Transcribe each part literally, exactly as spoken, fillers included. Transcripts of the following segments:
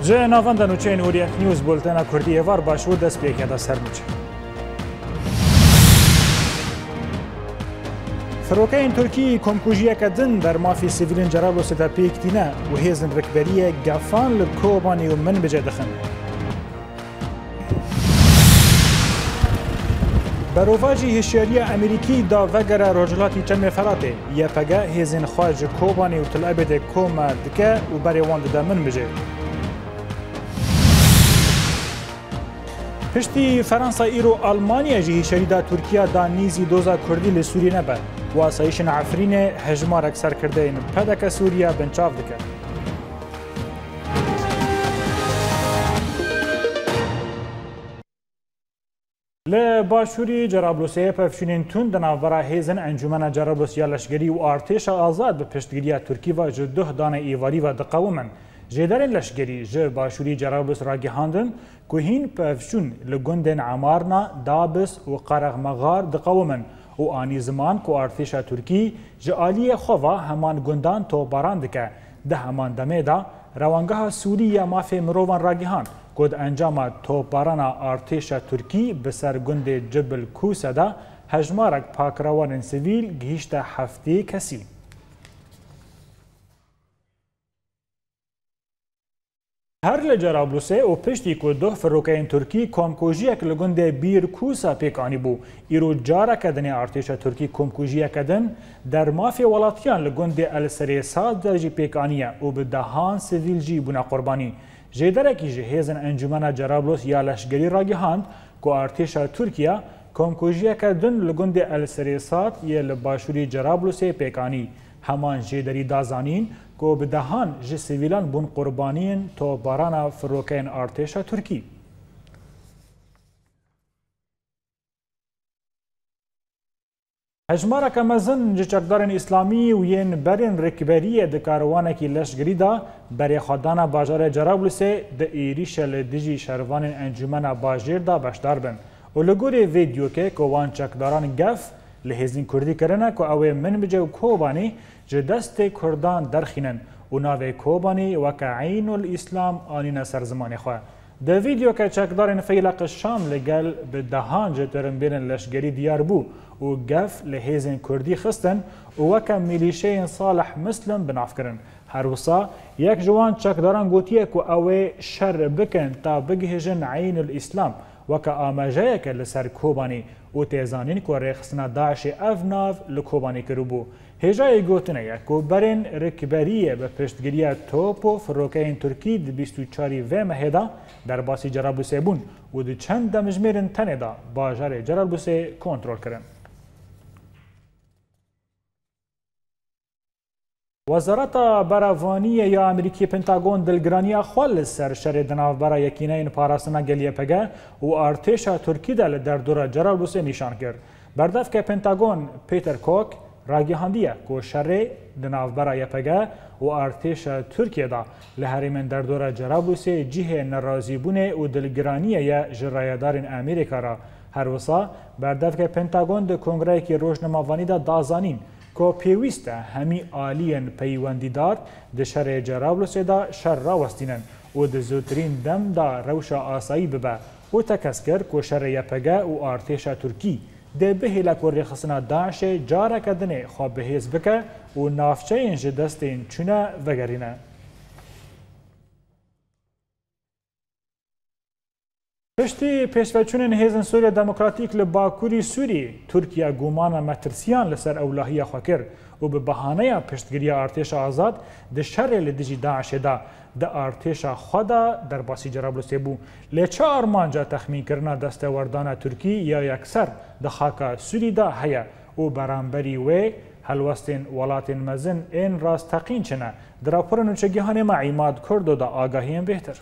جه ناوەندە نوچەین وریەک نیوز بولتەنە کوردی ئێوار باشوور دەست پێکەدا سەرنوچ. فڕۆکەین تورکی کۆمکوژیەکە دن دەرمافی سیڤیلین جەرابلوسێدا پێکتینە و هێزن ڕکبەریە گەفان لە کۆبانی و من بجێ دەخن. بەرۆڤاژی هێشیاریە ئەمریکی دا ڤەگەرە ڕۆژهەڵاتی چەمێ فەراتێ یەپەگە هێزن خوا ji کۆبانی و تلعبێدێ کۆمە دکە و بەرێوان دەدا من بژێ. پشتی فەرەنسا ئیرۆ ئەڵمانیەژی هێشاریدا تورکیا دا نیزی دۆزا کوردی لە سووری نەبە واسایشن عەفرینێ هەژمارێک سەرکردەین پەدەکە سووریا بنچاو دکە. لە باشووری جەرابلوسەیە پەفشینên تون di navbera hêzin Encûmena Cerablosiya Leşkerî û Artêşa Azad bi piştgiriya Tirkî ve ji duh danê êvarî ve diqewimin. Jêderên leşkerî ji başûrî Cerablos ragihandin ku hîn pevşûn li gundên Emarna, Dabis û Qereğmeğar diqewimin û anî ziman ku Artêşa Tirkî ji aliyê xwe ve heman gundan topbaran dike. Di heman demê de rewangeha Sûrî ya mafê mirovan ragihand ku di encama topbarana Artêşa Tirkî bi ser gundê Cibil Kûse de hejmarek pakirawanên sivîl gihîşte heftê kesî. Her li Cerablusê û piştî ku duh firokeyên Tirkî komkujiyek li gundê Bîr Kûsa pêkanî bû, îro careke dinê Artêşa Tirkî komkujiyeke din dermafê welatiyan li gundê Elserê Sad de jî pêkaniye û bi dehan sivîl jî bûne qurbanî. Jêderekî ji hêzin Encûmena Cerablos ya leşkerî ragihand ku Artêşa Tirkiya komkujiyeke din li gundê Elserê Sad yê li başûrî Cerablosê pêkanî. Heman jêderî da zanîn ku bi dehan ji sivîlan bûn qurbaniyên topbarana firokeyên Artêşa Tirkî. Hejmareka mezin ji çekdarên İslamî û yên berên rêkberiyê di karwanekî leşkerî da berêxwedana bajarê Cerablosê di êrişa li dijî şervanên Encûmena Bajêr da beşdar bin û li gorî vîdyokê ku wan çekdaran gef li hêzên Kurdî kirine ku ew ê min bice û Kobanî ji destê Kurdan derxînin û navê Kobanî weke Eynul İslam anîne ser zimanê xwe. Di vîdyoke çekdarên Feylaq Şam li gel bi dehan ji tirimbêrên leşkerî diyar bû û gef li hêzên Kurdî xistin û weke milîşeyên Salih Muslim binavkirin. Her wisa yek ji wan çekdaran gotiye ku ew ê şer bikin ta bigihîjin Eynul İslam weke amejeyeke li ser Kobanî û têzanîn ku rêxistina Daişê ev nav li Kobanî kiribû. Hêjayê gotinê ye ku berên rêkberiyê bi piştgiriya top û firokeyên Tirkî di bîst û çarî vê mehê de derbasî Cerablosê bûn û di çend demijmêrên tenê de bajarê Cerablosê kontrol kirin. Wezareta Berevaniyê ya Amerîkî Pentagon dilgiraniya xwe li ser şerê di navbera yekîneyên parastina geliyepege û Artêşa Tirkî de li derdora Cerablosê nîşan kir. Berdevke Pentagon Peter Cook ragihandiye ku şerê di navbera Y P G û Artêşa Tirkiye de li herêmên derdora Cerablosê cihê nerazîbûnê û dilgiraniyê ye ji rayedarên Amerîka re. Her wisa berdevke Pentagon di Kongreyekî Rojnamavanî de dazanîn ku pêwîst e hemî aliyên peywendîdar di şerê Cerablosê de şer rawestînin û di zûtirîn dem de rewşa asayî bibe û tekez kir ku şerê Y P G û Artêşa Tirkî dê bihêle ku rêxistina Daişê careke dinê xwe bihêz bike û navçeyên ji destên çûne vegerîne. Piştî pêşveçûnên hêzên Sûriya Demokratîk li Bakurî Sûrî, Tirkiye gumana metirsiyan li ser ewlahiya xwe kir û bi behaneya piştgiriya Artêşa Azad di şerê li dijî Daişê de di Artêşa xwe de derbasî Cerablosê bû. Lê çi armanca texmînkirina destewerdana Tirkî ya yekser di xaka Sûrî de heye û beramberî wê helwestên welatên mezin ên rastteqîn çine. Di rapora nûçegihanê me İmad Kurdo da agahiyên bêhtir.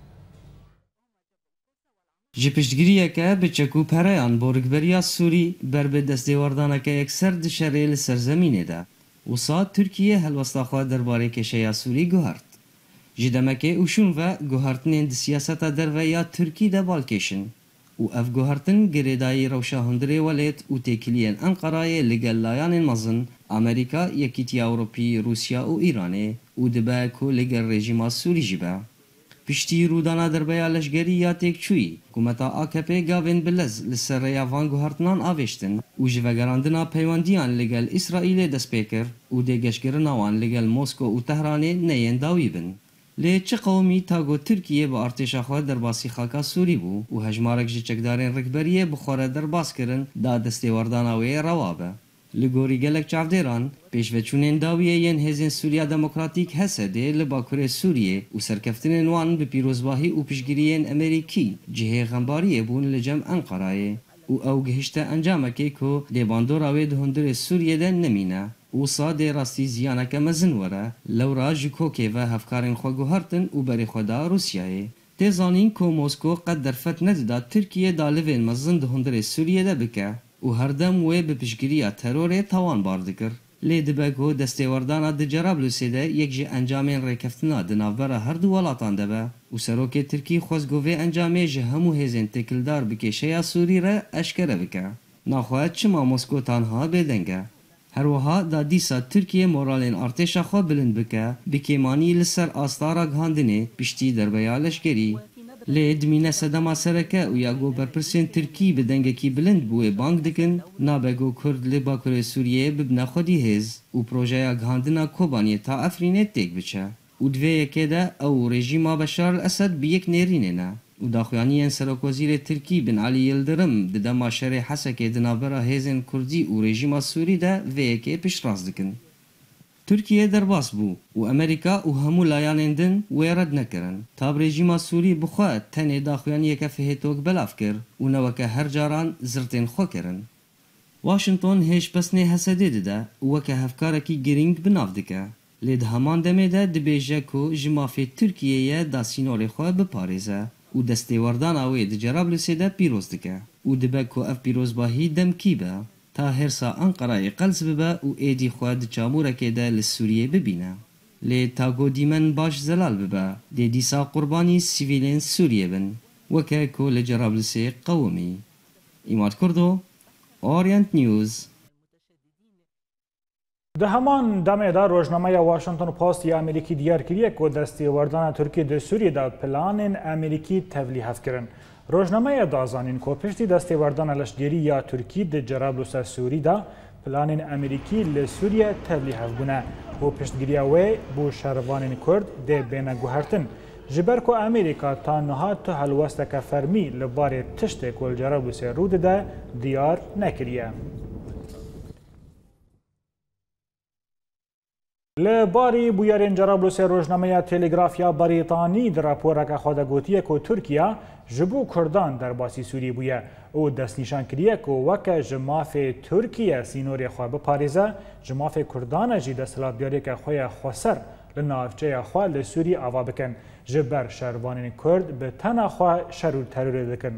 Ji piştgiriyeke bi çekûpereyan borikberiya Sûrî ber bi destêwerdaneke yekser di şerê li serzemînê de wisa Tirkiye helwesta xwe derbarê kêşeya Sûrî guhart. Ji demekê ûşûn ve guhartinên di siyaseta derve ya Tirkî de balkêşin û ev guhartin girêdayî rewşa hundirê welêt û têkiliyên Enqerayê li gel layanên mezin Amerîka, Yekîtiya Ewropî, Rûsya û Îranê û dibe ku li gel rejîma Sûrî jî be. پشتی رودانا دربیا لشگری یا تکچوی حکومتا آکپ گاوین بلز لسر یاوان گوهرتنان آوشتن و جوگراندنا پیواندیان لگل اسرائیل دست پیکر و دیگشگرنا وان لگل موسکو و تهران نیین داوی بن. لی چه قومی تاگو ترکیه با ارتشا خود در باسی خاکا سوری بو و هجمارک جی چکدارین رکبریه بخوره در باس کرن دا دستی ورداناوی روابه. لگوری گلک چاودیران پیشوچونین داویه ین هزین سوریا دموکراتیک هسده لباکور سوریه و سرکفتن وان به پیروزباهی و پیشگیریین امریکی جهه غنباریه بون لجم انقرایه و او گهشته انجامکی که لیباندوراوی دهندر سوریه ده نمینه و ساده راستی زیانک مزنوره لورا جکوکه و هفکارین خواگو هرتن و بری خدا روسیایه تیزانین که موسکو قد درفت ندادا ترکیه دالوین مزن دهندر سوریه ده بکه و هردم وی به پشگیری ترور توان باردکر. لی دبگو دسته وردانا ده جرابلوسی ده یک جی انجامین ریکفتنا ده نافبره هر دو ولاتان ده به و سروک ترکی خوزگوه انجامه جه همو هزین تکلدار بکه شیا سوری را اشکره بکه. ناخواهد چما موسکو تانها بدنگه. هر وها دا دیسا ترکیه مورالین ارتشا خواه بلند بکه بکیمانی لسر آستارا گهاندنه پشتی در بیالشگری. لی دمینه سدما سرکه و یا گو برپرسین ترکی بدنگه کی بلند بوی بانک دکن نابگو کرد لی باکور سوریه ببنا خودی هز و پروژه گهاندنا کوبانی تا افرینه تیک بچه و دوی یکی ده او رژیما بشار الاسد بیک نیرینه نه و داخویانی سرک وزیر ترکی بن علی یلدرم ده ما شر حسکه دنابرا هزین کردی و رژیما سوری ده وی یکی پیش راست دکن. ترکیه در باس بو و امریکا و همو لایانین دن ویرد نکرن تاب رژیما سوری بخواه تنه داخویانی که فهیتوک بلاف کر و نوکه هر جاران زرتین خو کرن. واشنطن هیچ پسنه حسده ده و که هفکارکی گرینگ بناف دکه لید همان دمه ده دبیجه که جمافی ترکیه دا سینور خواه بپاریزه و دسته وردان آوی ده جرابلوسی ده پیروز دکه و دبه که اف پیروز باهی دم کی به تا هرسا انقره قلز ببه و ایدی خواه چامورکه ده لسوریه ببینه. لی تاگو دیمن باش زلال ببه دی دیسا قربانی سیویلین سوریه بن وکه که لجرابلسی قومی. ایماد کردو اورینت نیوز. ده همان دمه دا روزنامه واشنطن پست یا امریکی دیار کریه که دستی وردان ترکیه ده سوریه دا پلان امریکی تبلیغ کرن. روزنامه دازانین که پشتی دستی وردان لشگری یا ترکی ده جرابلوس سوری دا پلان امریکی لسوریه تبلیغ بونه و پشتگیری وی بو شهروان کرد ده بین گوهرتن. جبر که امریکا تا نهاد تو حلوستک فرمی لبار تشت کل جرابلوس رود ده دیار نکریه. لباری بویارین جرابلوس روزنامه تلگرافیا بریتانی در راپورک خود گوتیه که ترکیه جبو کردان در باسی سوری بویه او دست نشان کریه که وکه جماف ترکیه سینوری خواه بپاریزه جماف کردان جی دستلات بیاری که خواه خسر لنافچه خواه لسوری آوا بکن جبر شهروانین کرد به تن خواه شرور ترور دکن.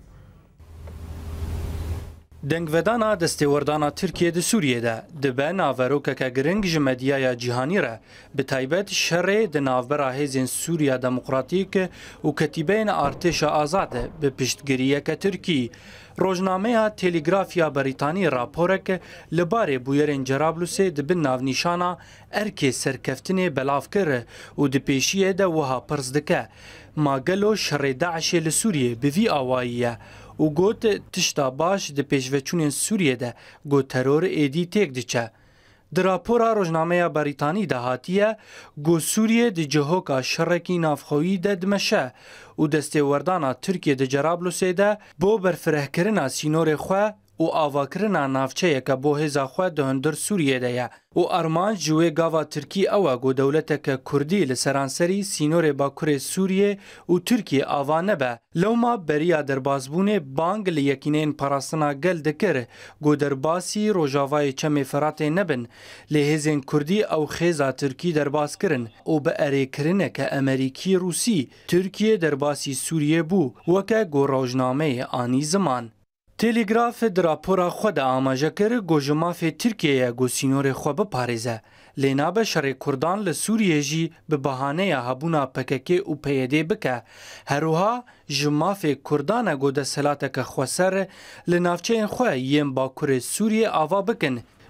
دنگودانا دستیوردانا ترکیه ده سوریه ده دبه ناوروکه گرنگ جمدیه جیهانی را به تایبت شر ده ناوبرا هزین سوریا دموکراتیک و کتیبین ارتش آزاده به پشتگیریه که ترکی روزنامه تلگرافیا بریتانی راپورک لباره بویرین جرابلوسه ده بن ناونیشانا ارک سرکفتن بلافکر و ده پیشیه ده وها پرزدکه ماگلو شر داعش لسوریه به وی آوائیه و گوت تشتا باش ده پیشوچونین سوریه ده گوت ترور ایدی تیک دچه. در راپورا روزنامه بریتانی ده هاتیه گو سوریه ده جهوکا شرکی نافخویی ده دمشه و دسته وردانا ترکیه ده جرابلوسه ده بو برفره کرنا سینور خواه و آواکرنا نافچه که بو هزا خواه ده هندر سوریه ده یه و ارمان جوه گاوا ترکی اوه گو دولت که کردی لسرانسری سینور باکور سوریه و ترکیه آوا نبه لوما بریا در بازبونه بانگ لیکینین پاراستنا گل دکر گو در باسی روژاوای چم فرات نبن لحزین کردی او خیزا ترکی در باز کرن و به اره کرنه که امریکی روسی ترکیه در باسی سوریه بو وکه گو روزنامه آنی زمان. تلگراف در راپورا خود آماجه کر گوجماف ترکیه گو سینور خو بپاریزه لینا به شر کردان لسوریه جی به بهانه هبونا پککه و پیده بکه هروها جماف کردان گو ده سلاتک خوسر لنافچه خو یم باکور سوریه آوا بکن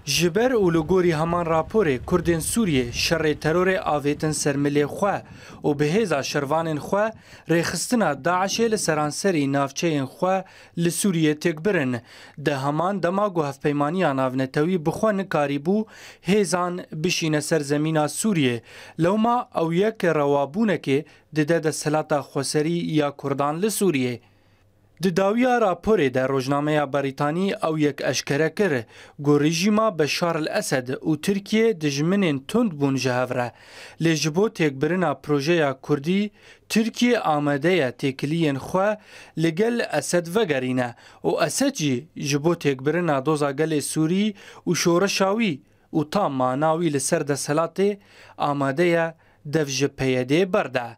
جبر اولوگوری همان راپور کردین سوریه شر ترور آویتن سرملی خواه و به هزا شروان خواه ریخستنا داعش لسرانسری نافچه خواه لسوریه تکبرن ده همان دماغو هفپیمانی ناونتوی بخوان کاریبو هزان بشین سرزمین سوریه لوما او یک روابونه که ده ده سلاتا خوسری یا کردان لسوریه د داویا راپور در روزنامه بریتانی او یک اشکره کر گو رژیما بشار الاسد او ترکیه دجمنین تند بون جهوره لجبو تکبرنا پروژه کردی ترکیه آماده تکلین خواه لگل اسد وگرینه و اسد جی جبو تکبرنا دوزا گل سوری و شورشاوی و تا ماناوی لسر ده سلاته آماده دفج پیده برده.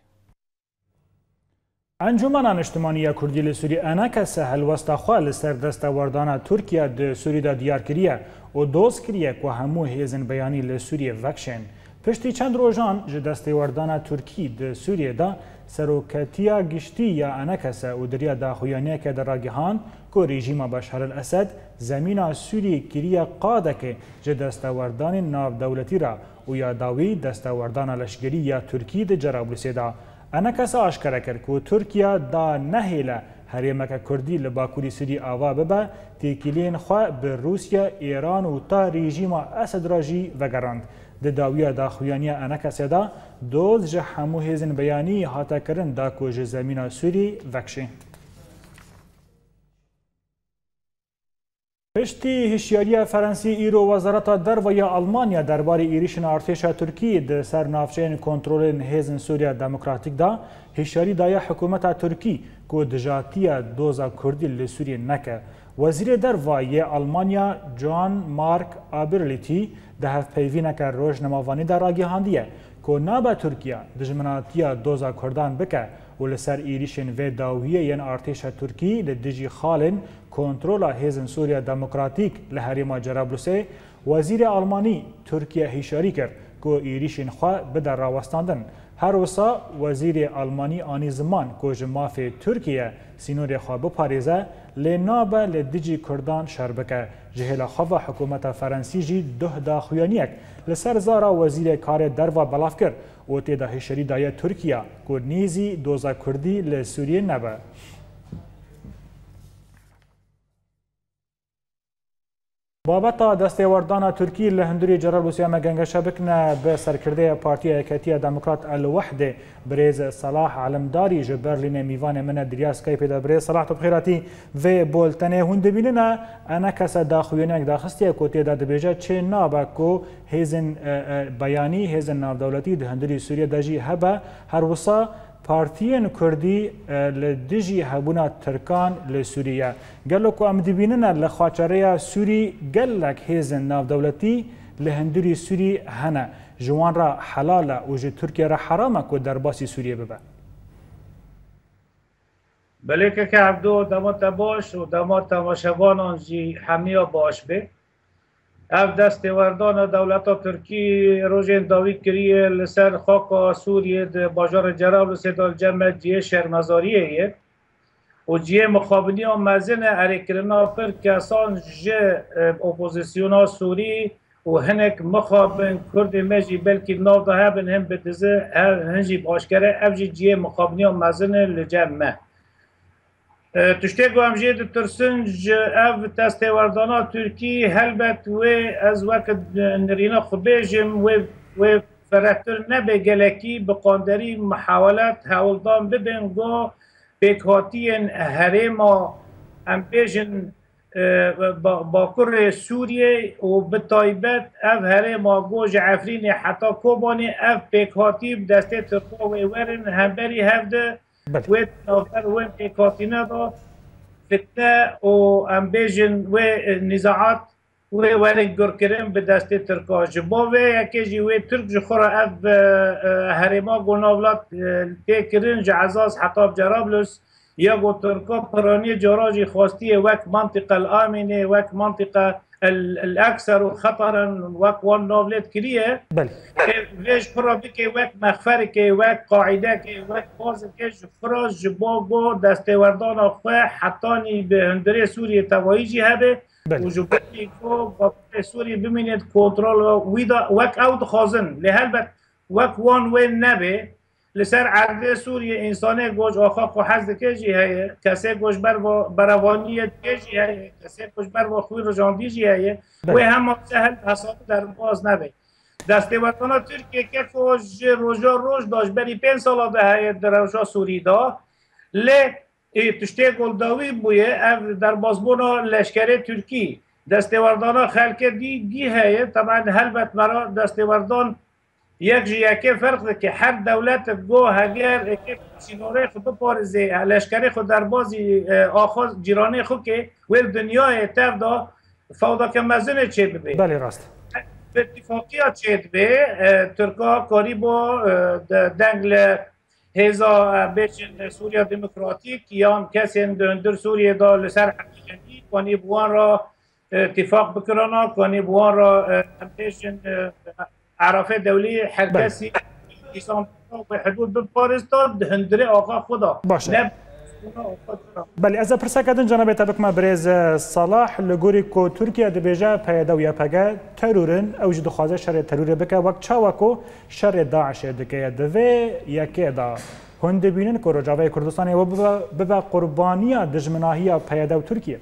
انجمن اجتماعی کردی لسوری انکس هلوستا خوا لسر دستاوردانا ترکیه د سوری دا دیار کریه و دوز کریه که همو هیزن بیانی لسوری وکشن. پشتی چند روزان جه دستاوردانا ترکی د سوری دا سروکتیا گشتی یا انکس و دریا دا خویانیه که در راگهان که رژیم بشار الاسد زمین سوری کریه قاده که جه دستاوردان ناو دولتی را و یا داوی دستاوردانا لشگری یا ترکی د جرابلسی دا انا کس آشکار کرد که ترکیه دا نهیله هریمک کردی لباکوری سوری آوا ببه تیکیلین خواه به روسیا، ایران و تا رژیم اسد راجی وگراند. د داویه دا خویانیه انا کسی دا دوز جه همو هیزن بیانی حتا کرن دا که جه زمین سوری وکشه. پشتی هشیاری فرانسی ایرو وزارت در و یا آلمانیا درباره ایریشن ارتش ترکی در سر نافچه کنترل هیزن سوریا دموکراتیک دا هشیاری دای حکومت ترکی که دجاتی دوزا کردی لسوری نکه. وزیر در و یا آلمانیا جان مارک آبرلیتی ده هف پیوینه که روزنامه‌وانی در آگهاندیه که نابا ترکیه دجمناتی دوزا کردان بکه و لسر ایریشن و داویه ین ارتش ترکی لدجی خالن کنترل هیزن سوریا دموکراتیک لحریم جرابلوسه وزیر آلمانی ترکیه هشاری کرد که ایریشن خواه بدر راوستاندن. هر وسا وزیر آلمانی آنی زمان که جماف ترکیه سینور خواه بپاریزه لنابه لدجی کردان شربکه جهل خواه حکومت فرانسی جی ده دا خویانیک لسر زارا وزیر کار در و بلاف کرد و تیدا هشاری دای ترکیه که نیزی دوزا کردی لسوریه نبه. بابتا دستاوردان ترکی لهندوری جرابلوسی مگنگشه بکنه به سرکرده پارتی حرکتی دموکرات الوحده بریز صلاح علمداری جو برلین میوان من دریا سکایپ دا بریز صلاح تو بخیراتی و بولتنه هون دبینه انا کس داخوینک داخستی کوتی دا دبیجه چه نابه کو هیزن بیانی هیزن ناو دولتی دهندوری سوریه داجی هبه هر وصا پارتیان کردی لدجی هبونا ترکان لسوریه گلو کو ام دبینن لخاچره سوری گلک هیزن ناو دولتی لهندوری سوری هنه جوان را حلاله و جه ترکیه را حرامه که در باسی سوریه ببه بله که عبدو دمات باش و دمات تماشوانان جی همیا باش به اف دستاوردان دولت ترکی روژین داوید کریه لسر خاک سوریه ده باجار جرابلوس دال جمع جیه شرمزاریه و جیه مخابنی و مزن ارکرنا پر کسان جه اپوزیسیونا سوری و هنک مخابن کرد مجی بلکی ناو ده هبن هم بدزه هنجی باشکره اف جیه مخابنی و مزن لجمع تشتی گوام جید ترسنج اف دستاوردانا ترکی هلبت و از وقت نرینا خبیجم و و فراتر نبه گلکی بقاندری محاولات هولدان ببین گو بکهاتین هریما ام بیجن باکر سوریه و بطایبت اف هریما گو جعفرین حتی کوبانی اف بکهاتی دسته ترکا و ورن همبری هفته و نوفر و بکهاتینه دا فتنه و ام بیجن و نزاعات و ورن گرکرین به دسته ترکا جبا و یکی جی و ترک جخورا اف هریما گو نولات تکرین جعزاز حطاب جرابلس یا گو ترکا پرانی جراجی خواستی وک منطقه الامنه وک منطقه الاكثر خطرا وك وان نوفلت كريه بله ليش فرا بك وك مخفر كي وك قاعده كي وك باز كي فراج جباغو دستاوردان خو حتاني به هندري سوريا توایجی هبه و جبهتی که با سوری ببینید کنترل ویدا وک او دخوازن لهالبت وک وان وین نبه لسر عرض سوریه انسانه گوش آخاق و حزد که جی هایه کسی گوش بر بروانیت که جی هایه کسی گوش بر خوی رجاندی جی هایه و هم سهل حساب در باز نبه دستیوردانا ترکیه که خوش روژا روش داشت بری پین سالا ده هایه در روژا سوری دا لی تشتی گلداوی بویه در بازبونا لشکر ترکی دستیوردانا خلک دی دی هایه طبعا هلبت مرا دستیوردان یک جیکه فرق ده که هر دولت گو هگر که سینوره خود بپارزه لشکری خود در بازی آخاز جیرانه خود که ویل دنیای تف دا فودا که مزنه چه ببه بله راست به اتفاقی ها چه ببه ترکا کاری با دنگل هزا بیشن سوریا دموکراتیک یا کسی در سوریه دا لسر حقیقی کنی بوان را اتفاق بکرانا کنی بوان را بیشن عرفه دولی هر کسی ایسان به حدود بپارست داد هندره آقا خدا باشه بله از پرسه کردن جناب تبکمه بریز صلاح لگوری که ترکیه دبیجه پیدا و یا پگه ترورن او جدو خوازه شر ترور بکه وقت چاوکو شر داعش دکه دوی یکی دا هنده بینن که رجاوه کردستانی و ببا قربانی دجمناهی پیدا و ترکیه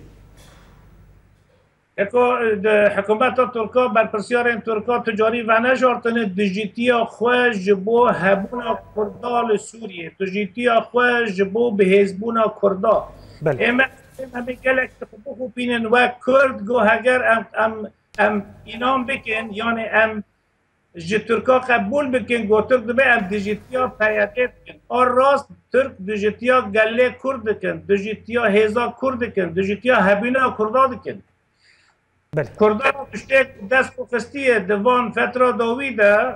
اکو حکومت ترکا بر پرسیار ترکا تجاری و نجارتن دیجیتیا خواه جبو هبونا کردال سوریه دیجیتیا خواه جبو به حزبونا کردا اما همه گلک تخبخو بینن و کرد گو هگر ام, ام, ام اینام بکن یعنی ام جی ترکا قبول بکن گو ترک دبه ام دیجیتیا پیاکت کن اور راست ترک دیجیتیا گله کرد کن دیجیتیا هزا کرد کن دیجیتیا هبونا کردا کن کردان پشت دست خستیه دوان فترة داویده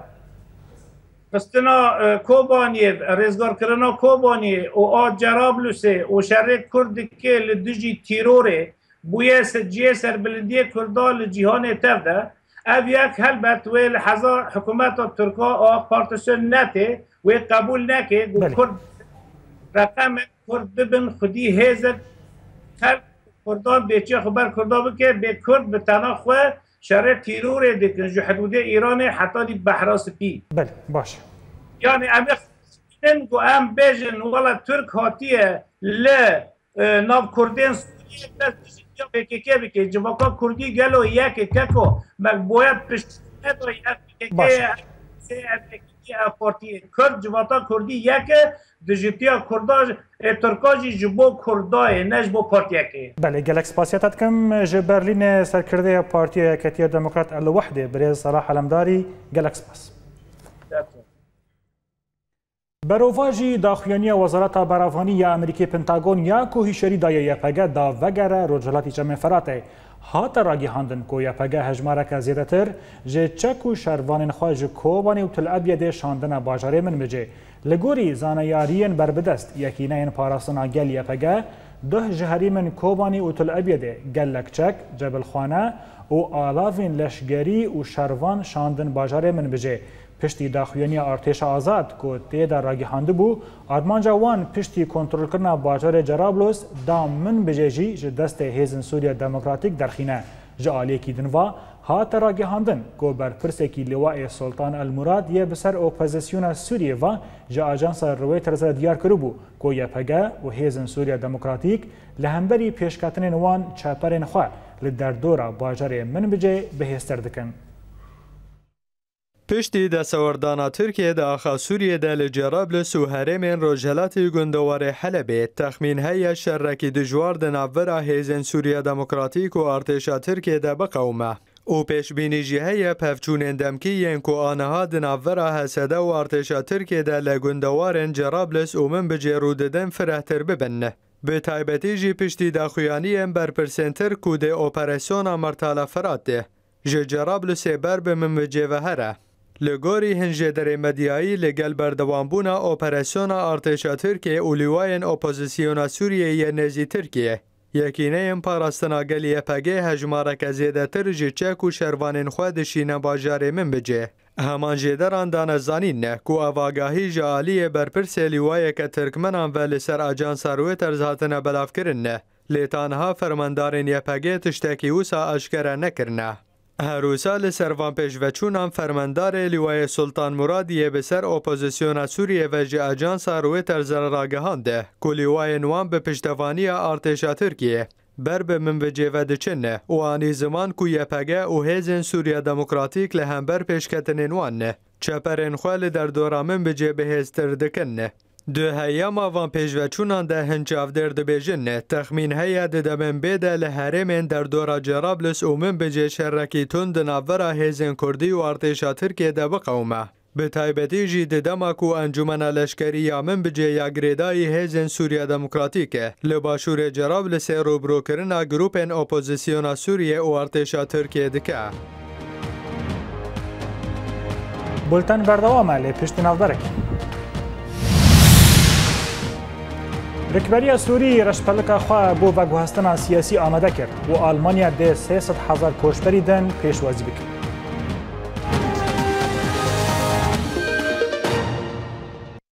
خستنا کوبانیه رزگار کرنا کوبانیه و آد جرابلوسه و شرک کرد که لدجی تیروره بویه سجیه سربلندیه کردان لجیهان تفده او یک هلبت و لحظا حکومت ترکا آق پارتسون نته و قبول نکه و کرد رقم کرد ببن خودی هزد خلق کردان بیچه خبر کردان که به کرد به تنها خواه شرط تیرور دیکن جو حدود ایران حتی دی بحراس پی بله باشه یعنی امی خیلن گو ام بیجن والا ترک هاتیه ل ناو کردین سوریه دست یا بکی که بکی جواکا کردی گلو یکی ککو مگ باید پشت ندو یک بکی که پارتی کرد جواتا کردی یک دیجیتیا کرداج ترکاجی جبو کردای نج بو پارتیاکی بله گلکس پاسیاتت کم ج برلین سرکرده پارتی کتیه دموکرات الوحده بریز صلاح علمداری گلکس پاس بروواجی داخوانی وزارت براوانی یا امریکی پنتاگون یا کوهی شری دایه یپگه دا وگره رجلاتی چمه فراته هات راگی هاندن کو یپگه هجماره که زیده تر جه چکو شروانین خواج کوبانی و تل ابیده شاندن باجاره من بجه لگوری زانیارین بربدست یکینه این پاراستنا گل یپگه ده جهری من کوبانی و تل ابیده گلک چک جبل خانه و آلاوین لشگری و شروان شاندن باجاره من بجه پشتی داخوانی ارتش آزاد که تیدا راگی هانده بو آرمانجا وان پشتی کنترل کرنا باجار جرابلس دام من بجیجی جه دست هیزن سوریا دموکراتیک درخینه جه آلیه کی دنوا هات راگی هاندن که بر پرسکی لواء سلطان المراد یه بسر اپوزیسیون سوریه و جه آجانس رویترز دیار کرو بو که یه پگه و هیزن سوریا دموکراتیک لهمبری پیشکتن وان چاپرین خواه لدردورا باجار من بجه بهستر دکن. پشتی دستاوردانا ترکیه دا آخا سوریه دا لجرابلس و هرمین روجهلاتی گندوار حلبه تخمین های شرکی دجوار دا نوورا هیزن سوریا دموکراتیک و ارتشا ترکیه دا بقومه. او پیش بینی جیه پفچون اندمکی ین کو آنها دا نوورا حسده و ارتشا ترکیه دا لگندوارن جرابلس و من بجی روددن فرهتر ببنه. به تایبتی جی پشتی دا خویانی بر پرسنتر کو دا اپراسیون مرتال فرات ده. جه جرابلس بر به من بجی وهره. لگوری هنجه در مدیایی لگل بردوانبونا اپراسیونا ارتشا ترکیه و لیواین اپوزیسیونا سوریه ی نزی ترکیه. یکینه ام پاراستنا گلیه پگه هجماره که زیده تر جه چک و شروانین خودشین باجار من بجه. همان جدران دانزانین نه که اواگاهی جالیه برپرس لیوایه که ترکمنان و لسر آجان سروی ترزهاتن بلاف کرن نه. لێتانها فەرماندارên یەپەگێ tiştekî wisa eşkere nekirine. Herûsa li ser van pêşveçûnan fermendarê Lîwayê Sultan Muradiyê bi ser opozisyona Sûriyê ve ji ajansa Reuters ragihande ku lîwayên wan bi piştevaniya artêşa Tirkiyê ber bi min bi cêve diçin ne û anî ziman ku Y P G û Hêzên Sûriya Demokratîk li hember pêşketinên wan ne çeperên xwe li derdora min bi cêbihêztir dikin ne. Di heyama van pêşveçûnan de hin çavdêr dibêjin ne texmîn heye di demên bê de li herêmên derdora Cerablus û min bi cê şerrekî tund di navbera Hêzên Kurdî û artêşa Tirkiye de biqewme. Bi taybetî jî di dema ku Encûmena Leşkerî ya min bi cê ya girêdayî Hêzên Sûriya Demokratîk e li başûrê Cerablusê rûbirûkirina grûpên opozisyona Sûriye û artêşa Tirkiye dike. Bulten berdewam e lê piştî navberekî. Rêkberiya Sûrî reşpelika xwe bû veguhestina siyasî amade kir û Almanya dê sê sed hezar koçberî din pêşwazî bikin.